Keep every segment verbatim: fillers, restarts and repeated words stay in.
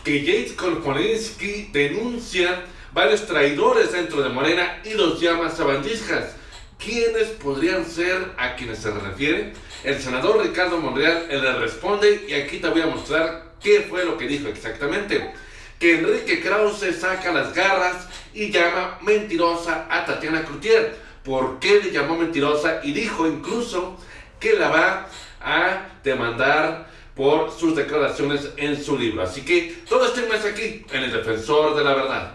que Jade Kolponinsky denuncia varios traidores dentro de Morena y los llama sabandijas. ¿Quiénes podrían ser a quienes se refiere? El senador Ricardo Monreal le responde y aquí te voy a mostrar qué fue lo que dijo exactamente. Que Enrique Krause saca las garras y llama mentirosa a Tatiana Cloutier. ¿Por qué le llamó mentirosa? Y dijo incluso que la va a demandar por sus declaraciones en su libro. Así que todo este mes aquí en El Defensor de la Verdad.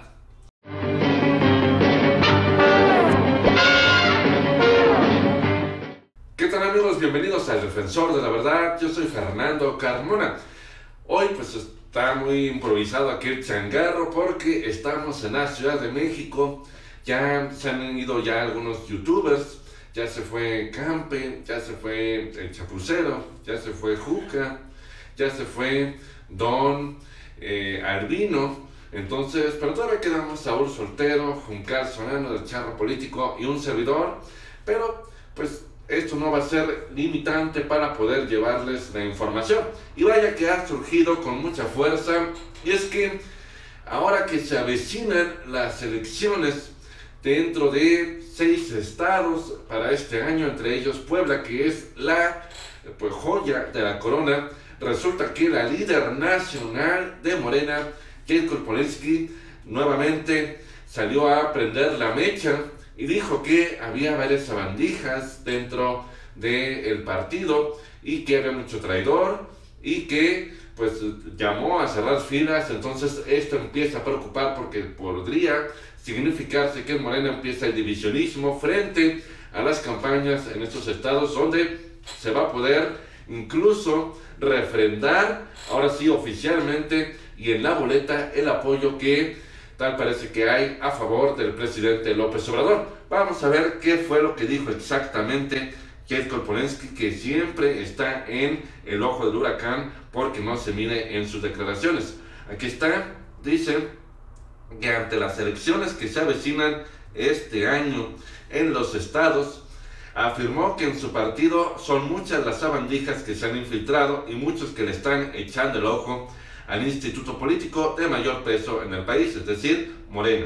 ¿Qué tal, amigos? Bienvenidos al Defensor de la Verdad. Yo soy Fernando Carmona. Hoy pues está muy improvisado aquí el changarro porque estamos en la Ciudad de México. Ya se han ido ya algunos youtubers. Ya se fue Campe, ya se fue el Chapucero, ya se fue Juca, ya se fue Don eh, Albino. Entonces, pero todavía quedamos Saúl Soltero, Juncal Solano del Charro Político y un servidor. Pero pues esto no va a ser limitante para poder llevarles la información. Y vaya que ha surgido con mucha fuerza. Y es que ahora que se avecinan las elecciones dentro de seis estados para este año, entre ellos Puebla, que es la pues, joya de la corona, resulta que la líder nacional de Morena, Jade Kolponinsky, nuevamente salió a prender la mecha y dijo que había varias sabandijas dentro del partido y que había mucho traidor y que pues llamó a cerrar filas. Entonces esto empieza a preocupar porque podría significarse que en Morena empieza el divisionismo frente a las campañas en estos estados, donde se va a poder incluso refrendar, ahora sí oficialmente y en la boleta, el apoyo que tal parece que hay a favor del presidente López Obrador. Vamos a ver qué fue lo que dijo exactamente Jade Kolponinsky, que siempre está en el ojo del huracán porque no se mide en sus declaraciones. Aquí está, dice que ante las elecciones que se avecinan este año en los estados, afirmó que en su partido son muchas las sabandijas que se han infiltrado y muchos que le están echando el ojo al instituto político de mayor peso en el país, es decir, Morena.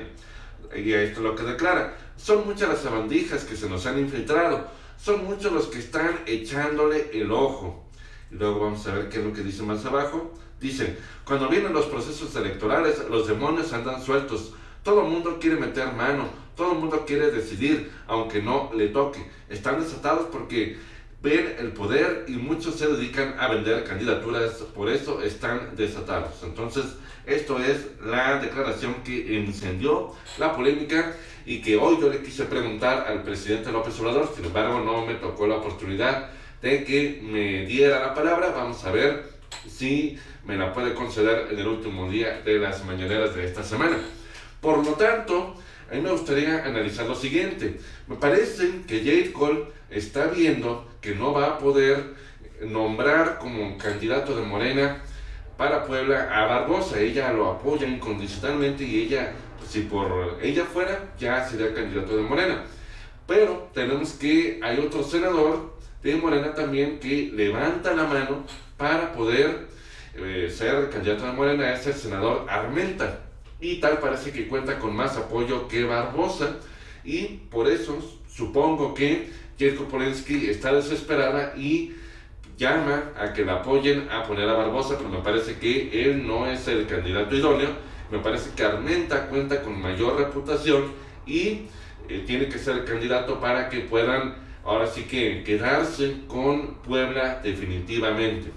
Y esto es lo que declara: son muchas las sabandijas que se nos han infiltrado, son muchos los que están echándole el ojo. Y luego vamos a ver qué es lo que dice más abajo. Dicen: cuando vienen los procesos electorales, los demonios andan sueltos. Todo el mundo quiere meter mano, todo el mundo quiere decidir, aunque no le toque. Están desatados porque ven el poder y muchos se dedican a vender candidaturas, por eso están desatados. Entonces, esto es la declaración que encendió la polémica y que hoy yo le quise preguntar al presidente López Obrador. Sin embargo, no me tocó la oportunidad de que me diera la palabra. Vamos a ver si me la puede conceder en el último día de las mañaneras de esta semana. Por lo tanto, a mí me gustaría analizar lo siguiente. Me parece que Jade Col está viendo que no va a poder nombrar como candidato de Morena para Puebla a Barbosa. Ella lo apoya incondicionalmente y ella, si por ella fuera, ya sería candidato de Morena. Pero tenemos que hay otro senador de Morena también que levanta la mano para poder eh, ser candidato de Morena, es el senador Armenta. Y tal parece que cuenta con más apoyo que Barbosa. Y por eso supongo que Jade Kolponinsky está desesperada y llama a que la apoyen a poner a Barbosa, pero me parece que él no es el candidato idóneo. Me parece que Armenta cuenta con mayor reputación y eh, tiene que ser el candidato para que puedan ahora sí que quedarse con Puebla definitivamente.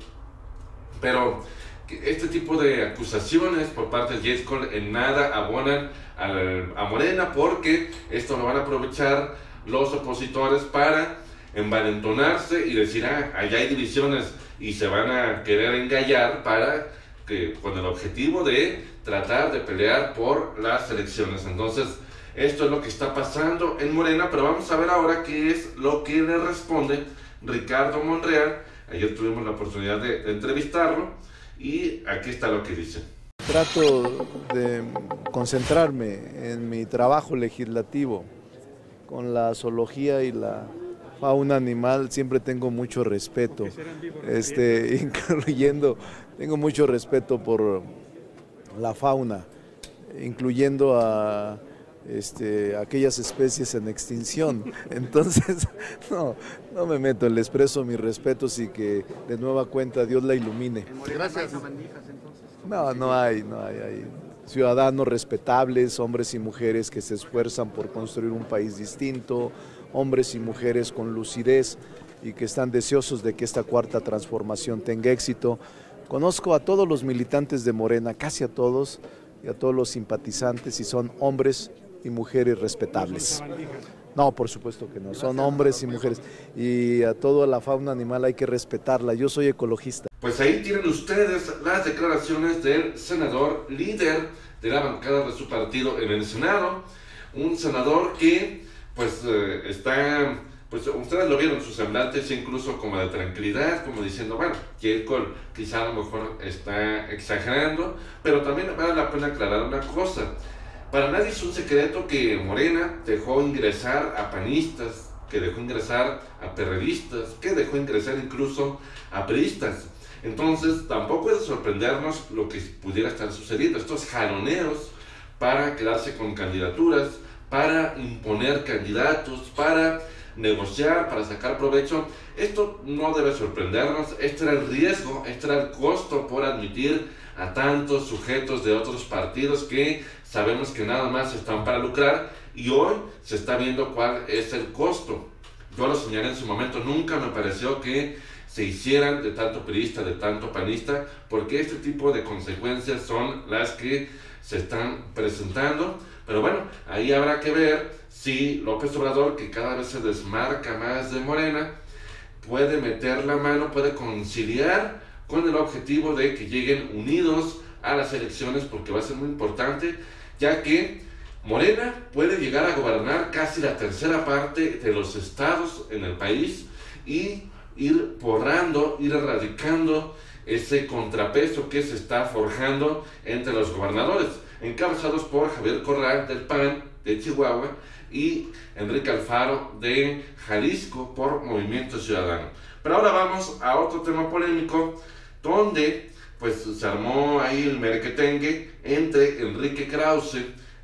Pero este tipo de acusaciones por parte de Jade Col en nada abonan al, a Morena, porque esto lo van a aprovechar los opositores para envalentonarse y decir: ah, allá hay divisiones, y se van a querer engallar para que, con el objetivo de tratar de pelear por las elecciones. Entonces, esto es lo que está pasando en Morena, pero vamos a ver ahora qué es lo que le responde Ricardo Monreal. Ayer tuvimos la oportunidad de, de entrevistarlo y aquí está lo que dice. Trato de concentrarme en mi trabajo legislativo. Con la zoología y la fauna animal siempre tengo mucho respeto, este, incluyendo, tengo mucho respeto por la fauna, incluyendo a este, aquellas especies en extinción. Entonces, no, no me meto, le expreso mis respetos y que de nueva cuenta Dios la ilumine. Gracias. No, no hay, no hay, hay ciudadanos respetables, hombres y mujeres que se esfuerzan por construir un país distinto, hombres y mujeres con lucidez y que están deseosos de que esta cuarta transformación tenga éxito. Conozco a todos los militantes de Morena, casi a todos, y a todos los simpatizantes, y son hombres y mujeres respetables. No, por supuesto que no, son hombres y mujeres, y a toda la fauna animal hay que respetarla. Yo soy ecologista. Pues ahí tienen ustedes las declaraciones del senador líder de la bancada de su partido en el Senado, un senador que pues eh, está, pues ustedes lo vieron, sus semblantes incluso como de tranquilidad, como diciendo, bueno, que quizá a lo mejor está exagerando, pero también vale la pena aclarar una cosa. Para nadie es un secreto que Morena dejó ingresar a panistas, que dejó ingresar a perredistas, que dejó ingresar incluso a priistas. Entonces tampoco es de sorprendernos lo que pudiera estar sucediendo, estos jaloneos para quedarse con candidaturas, para imponer candidatos, para negociar, para sacar provecho. Esto no debe sorprendernos, este era el riesgo, este era el costo por admitir a tantos sujetos de otros partidos que sabemos que nada más están para lucrar, y hoy se está viendo cuál es el costo. Yo lo señalé en su momento, nunca me pareció que se hicieran de tanto priista, de tanto panista, porque este tipo de consecuencias son las que se están presentando. Pero bueno, ahí habrá que ver si López Obrador, que cada vez se desmarca más de Morena, puede meter la mano, puede conciliar con el objetivo de que lleguen unidos a las elecciones, porque va a ser muy importante, ya que Morena puede llegar a gobernar casi la tercera parte de los estados en el país y ir borrando, ir erradicando ese contrapeso que se está forjando entre los gobernadores, encabezados por Javier Corral del P A N de Chihuahua y Enrique Alfaro de Jalisco por Movimiento Ciudadano. Pero ahora vamos a otro tema polémico, donde pues se armó ahí el merequetengue entre Enrique Krause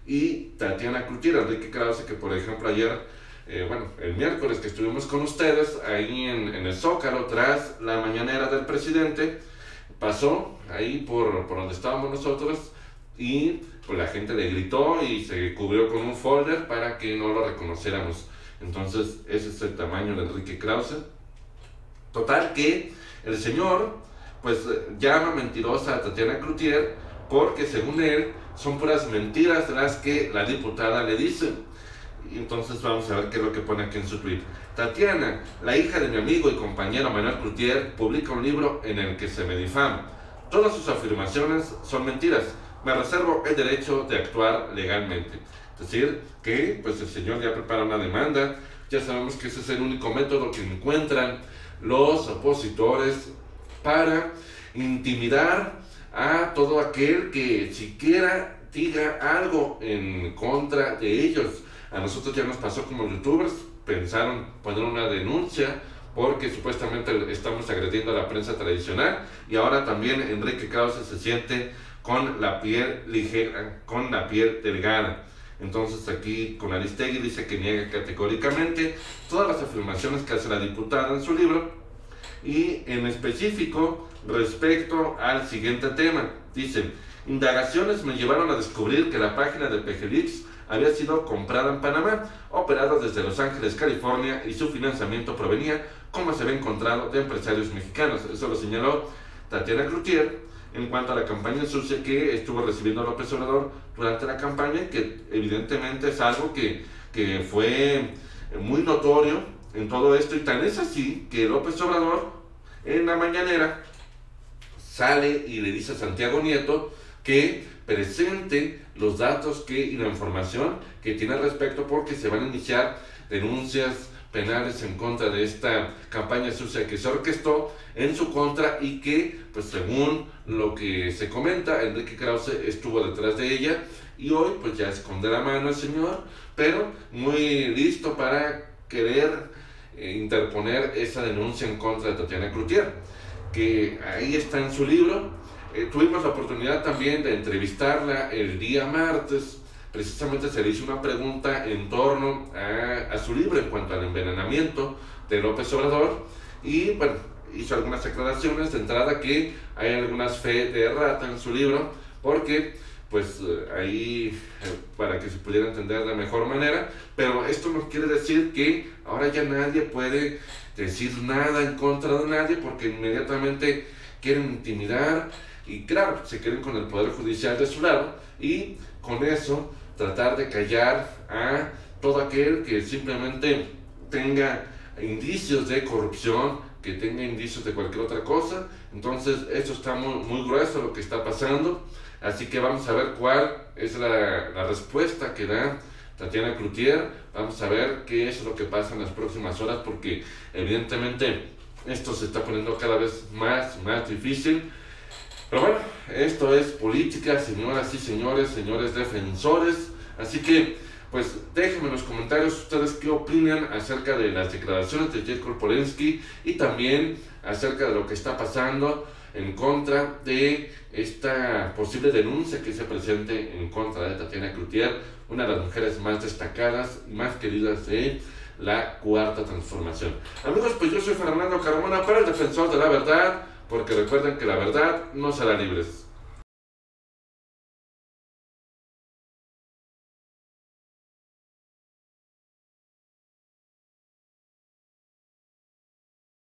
y Tatiana Cloutier. Enrique Krause, que por ejemplo ayer Eh, bueno, el miércoles que estuvimos con ustedes ahí en, en el Zócalo, tras la mañanera del presidente, pasó ahí por, por donde estábamos nosotros y pues la gente le gritó y se cubrió con un folder para que no lo reconociéramos. Entonces ese es el tamaño de Enrique Krause. Total que el señor pues llama mentirosa a Tatiana Cloutier porque según él son puras mentiras las que la diputada le dice. Entonces vamos a ver qué es lo que pone aquí en su tweet. Tatiana, la hija de mi amigo y compañero Manuel Cloutier, publica un libro en el que se me difama. Todas sus afirmaciones son mentiras. Me reservo el derecho de actuar legalmente. Es decir, que pues el señor ya prepara una demanda. Ya sabemos que ese es el único método que encuentran los opositores para intimidar a todo aquel que siquiera diga algo en contra de ellos. A nosotros ya nos pasó como youtubers, pensaron poner una denuncia porque supuestamente estamos agrediendo a la prensa tradicional, y ahora también Enrique Krause se siente con la piel ligera, con la piel delgada. Entonces aquí con Aristegui dice que niega categóricamente todas las afirmaciones que hace la diputada en su libro, y en específico respecto al siguiente tema. Dice: indagaciones me llevaron a descubrir que la página de Pejelix había sido comprada en Panamá, operada desde Los Ángeles, California, y su financiamiento provenía, como se había encontrado, de empresarios mexicanos. Eso lo señaló Tatiana Cloutier en cuanto a la campaña sucia que estuvo recibiendo López Obrador durante la campaña, que evidentemente es algo que, que fue muy notorio en todo esto, y tan es así que López Obrador en la mañanera sale y le dice a Santiago Nieto que presente los datos que, y la información que tiene al respecto, porque se van a iniciar denuncias penales en contra de esta campaña sucia que se orquestó en su contra, y que, pues según lo que se comenta, Enrique Krause estuvo detrás de ella, y hoy pues ya esconde la mano el señor, pero muy listo para querer eh, interponer esa denuncia en contra de Tatiana Cloutier, que ahí está en su libro. eh, tuvimos la oportunidad también de entrevistarla el día martes. Precisamente se le hizo una pregunta en torno a, a su libro en cuanto al envenenamiento de López Obrador, y bueno, hizo algunas declaraciones de entrada que hay algunas fe de rata en su libro, porque pues ahí eh, para que se pudiera entender de mejor manera, pero esto no quiere decir que ahora ya nadie puede decir nada en contra de nadie, porque inmediatamente quieren intimidar y claro, se quieren con el Poder Judicial de su lado y con eso tratar de callar a todo aquel que simplemente tenga indicios de corrupción, que tenga indicios de cualquier otra cosa. Entonces esto está muy, muy grueso lo que está pasando, así que vamos a ver cuál es la, la respuesta que da Tatiana Cloutier. Vamos a ver qué es lo que pasa en las próximas horas, porque evidentemente esto se está poniendo cada vez más, más difícil. Pero bueno, esto es política, señoras y señores, señores defensores. Así que, pues, déjenme en los comentarios ustedes qué opinan acerca de las declaraciones de Jake Korpolensky y también acerca de lo que está pasando en contra de esta posible denuncia que se presente en contra de Tatiana Cloutier, una de las mujeres más destacadas y más queridas de la Cuarta Transformación. Amigos, pues yo soy Fernando Carmona para el Defensor de la Verdad, porque recuerden que la verdad no será libres.